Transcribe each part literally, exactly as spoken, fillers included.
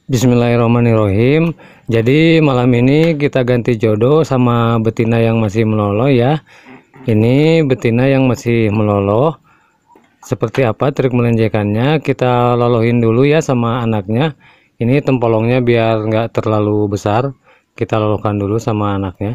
Bismillahirrahmanirrahim. Jadi malam ini kita ganti jodoh sama betina yang masih meloloh ya. Ini betina yang masih meloloh. Seperti apa trik melenjekannya? Kita lolohin dulu ya sama anaknya. Ini tempolongnya biar nggak terlalu besar. Kita lolohkan dulu sama anaknya.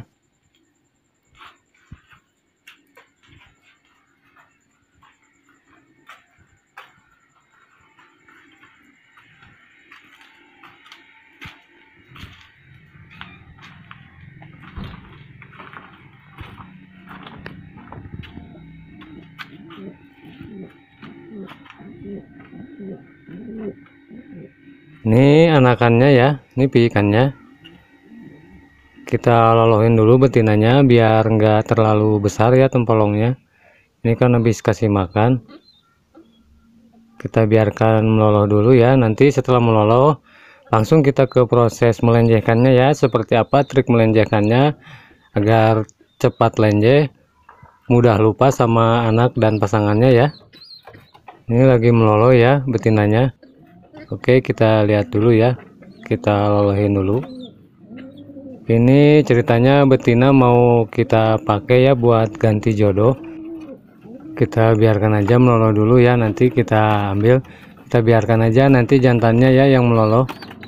Ini anakannya ya, ini piikannya. Kita lolohin dulu betinanya biar nggak terlalu besar ya tempolongnya. Ini kan habis kasih makan. Kita biarkan meloloh dulu ya. Nanti setelah meloloh langsung kita ke proses melenjehkannya ya. Seperti apa trik melenjehkannya agar cepat lenjeh, mudah lupa sama anak dan pasangannya ya. Ini lagi meloloh ya betinanya. Oke, kita lihat dulu ya, kita lolohin dulu. Ini ceritanya betina mau kita pakai ya buat ganti jodoh. Kita biarkan aja meloloh dulu ya, nanti kita ambil. Kita biarkan aja nanti jantannya ya yang meloloh.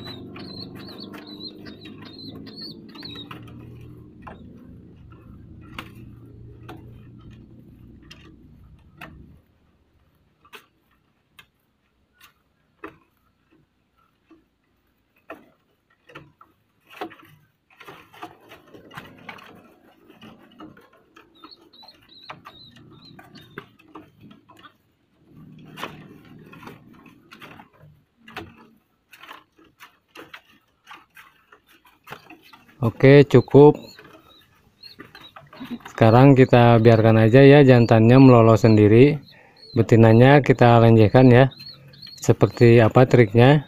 Oke, cukup. Sekarang kita biarkan aja ya jantannya meloloh sendiri. Betinanya kita lenjehkan ya. Seperti apa triknya?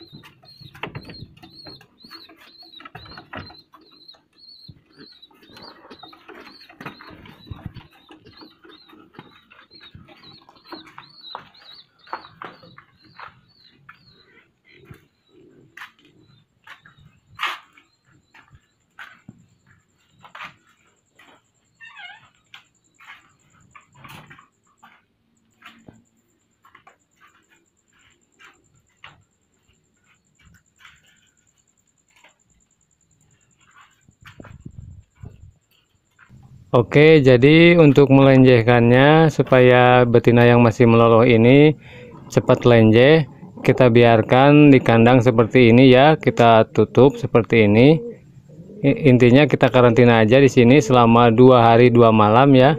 Oke, jadi untuk melenjehkannya supaya betina yang masih meloloh ini cepat lenjeh, kita biarkan di kandang seperti ini ya, kita tutup seperti ini. Intinya kita karantina aja di sini selama dua hari dua malam ya.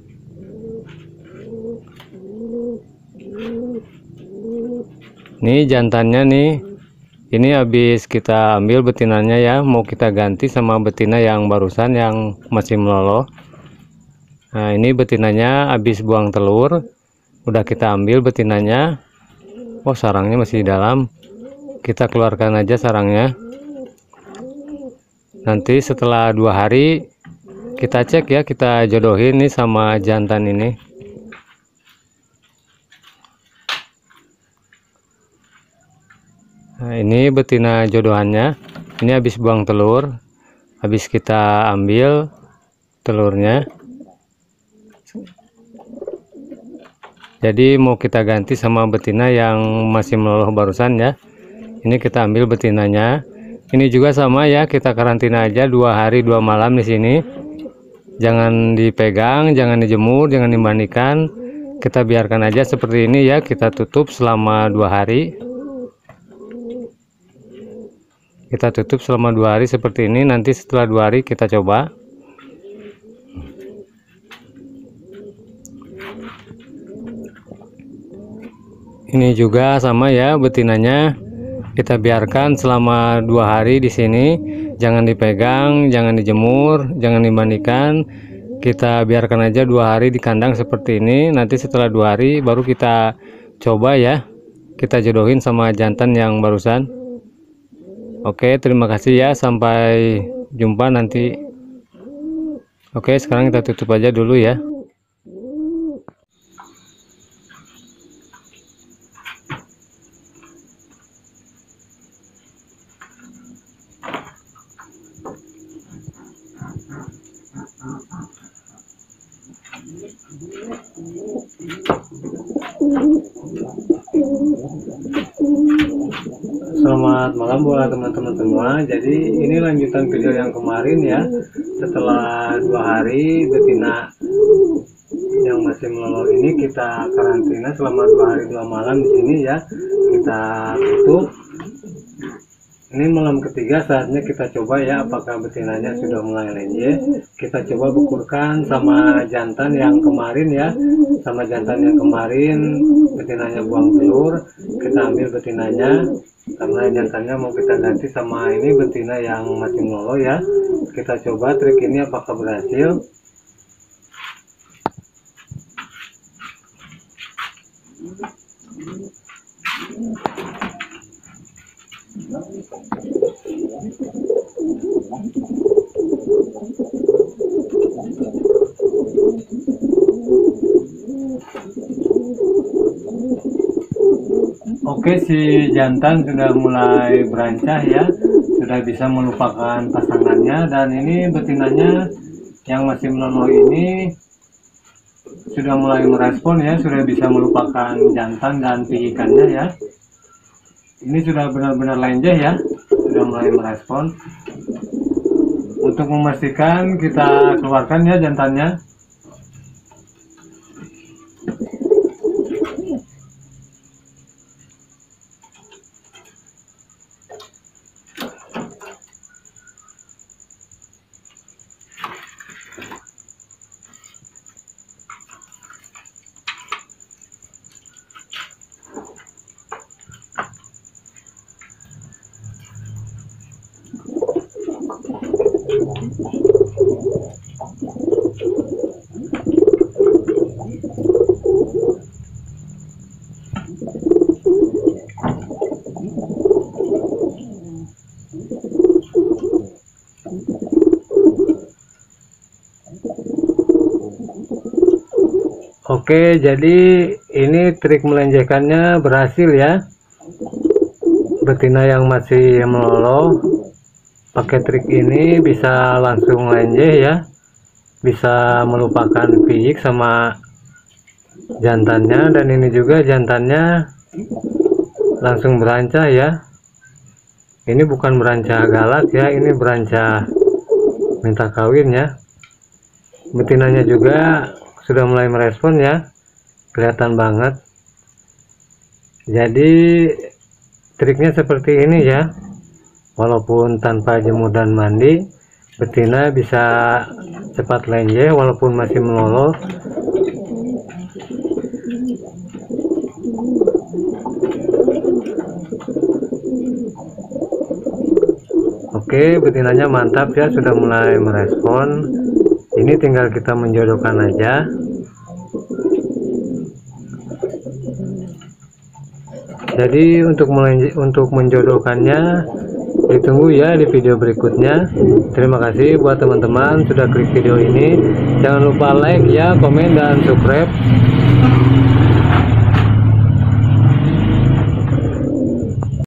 Ini jantannya nih. Ini habis kita ambil betinanya ya, mau kita ganti sama betina yang barusan yang masih meloloh. Nah, ini betinanya habis buang telur, udah kita ambil betinanya. Oh, sarangnya masih di dalam. Kita keluarkan aja sarangnya. Nanti setelah dua hari kita cek ya, kita jodohin nih sama jantan ini. Nah, ini betina jodohannya. Ini habis buang telur, habis kita ambil telurnya. Jadi mau kita ganti sama betina yang masih meloloh barusan ya. Ini kita ambil betinanya. Ini juga sama ya, kita karantina aja dua hari dua malam di sini. Jangan dipegang, jangan dijemur, jangan dimandikan. Kita biarkan aja seperti ini ya. Kita tutup selama dua hari. Kita tutup selama dua hari seperti ini. Nanti setelah dua hari kita coba. Ini juga sama ya betinanya. Kita biarkan selama dua hari di sini. Jangan dipegang, jangan dijemur, jangan dimandikan. Kita biarkan aja dua hari di kandang seperti ini. Nanti setelah dua hari baru kita coba ya. Kita jodohin sama jantan yang barusan. Oke, terima kasih ya. Sampai jumpa nanti. Oke, sekarang kita tutup aja dulu ya. Selamat malam buat teman-teman semua. Jadi ini lanjutan video yang kemarin ya. Setelah dua hari betina yang masih melolor ini kita karantina selama dua hari dua malam di sini ya. Kita tutup. Ini malam ketiga, saatnya kita coba ya apakah betinanya sudah mulai lenje. Kita coba bukurkan sama jantan yang kemarin ya. Sama jantan yang kemarin betinanya buang telur, kita ambil betinanya karena jantannya mau kita ganti sama ini betina yang masih melolo ya. Kita coba trik ini apakah berhasil. Oke, si jantan sudah mulai berancah ya, sudah bisa melupakan pasangannya, dan ini betinanya yang masih melolo ini sudah mulai merespon ya, sudah bisa melupakan jantan dan pihikannya ya. Ini sudah benar-benar lenjeh ya, sudah mulai merespon. Untuk memastikan kita keluarkan ya jantannya. Oke, jadi ini trik melenjekannya berhasil ya. Betina yang masih melolo pakai trik ini bisa langsung lenjeh ya, bisa melupakan piyik sama jantannya, dan ini juga jantannya langsung berancah ya. Ini bukan berancah galak ya, ini berancah minta kawin ya. Betinanya juga sudah mulai merespon ya, kelihatan banget. Jadi triknya seperti ini ya, walaupun tanpa jemur dan mandi betina bisa cepat lenjeh walaupun masih melolo. Oke, betinanya mantap ya, sudah mulai merespon. Ini tinggal kita menjodohkan aja. Jadi untuk untuk menjodohkannya ditunggu ya di video berikutnya. Terima kasih buat teman-teman sudah klik video ini. Jangan lupa like ya, komen dan subscribe.